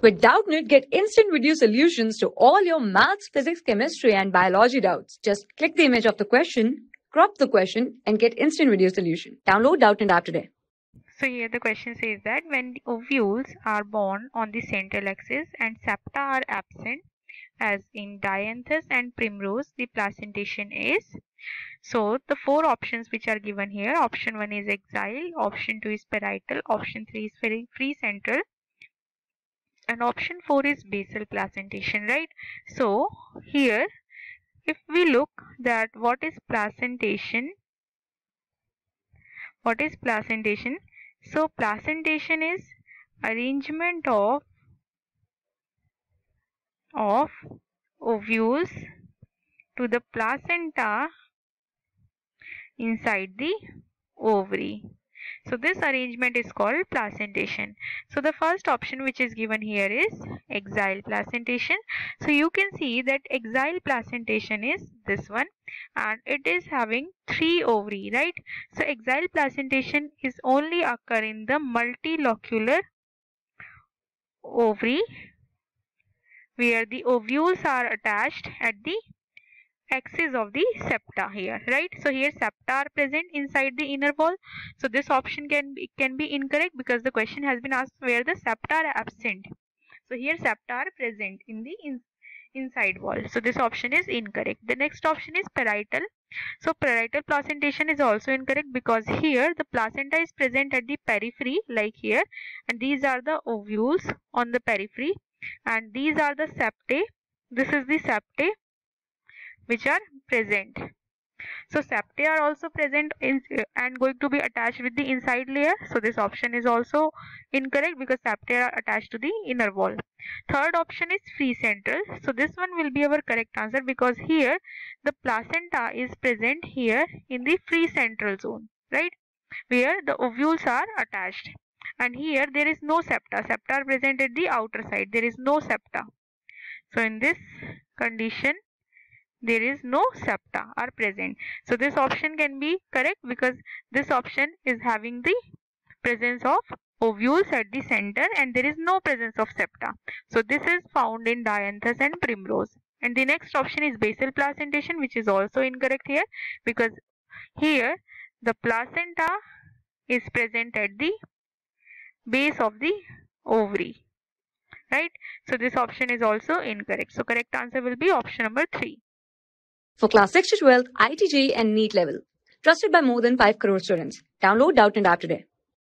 With Doubtnut, get instant video solutions to all your maths, physics, chemistry, and biology doubts. Just click the image of the question, crop the question, and get instant video solution. Download Doubtnut app today. So here the question says that when the ovules are born on the central axis and septa are absent, as in dianthus and primrose, the placentation is. So the four options which are given here, option 1 is axile, option 2 is parietal, option 3 is free central, and option 4 is basal placentation, right? So here if we look that what is placentation, so placentation is arrangement of ovules to the placenta inside the ovary. So this arrangement is called placentation. So the first option which is given here is axile placentation. So you can see that axile placentation is this one and it is having 3 ovary, right? So axile placentation is only occur in the multilocular ovary where the ovules are attached at the axis of the septa here, right? So here septa are present inside the inner wall. So this option can be incorrect because the question has been asked where the septa are absent. So here septa are present in the inside wall. So this option is incorrect. The next option is parietal. So parietal placentation is also incorrect because here the placenta is present at the periphery like here, and these are the ovules on the periphery and these are the septae. This is the septae which are present. So septae are also present and going to be attached with the inside layer. So this option is also incorrect because septae are attached to the inner wall. Third option is free central. So this one will be our correct answer because here the placenta is present here in the free central zone, right? Where the ovules are attached. And here there is no septa. Septa are present at the outer side. There is no septa. So in this condition, there is no septa are present. So this option can be correct because this option is having the presence of ovules at the center and there is no presence of septa. So this is found in dianthus and primrose. And the next option is basal placentation, which is also incorrect here because here the placenta is present at the base of the ovary, right? So this option is also incorrect. So correct answer will be option number 3. For class 6 to 12, IIT JEE and NEET level. Trusted by more than 5 crore students. Download Doubtnut app today.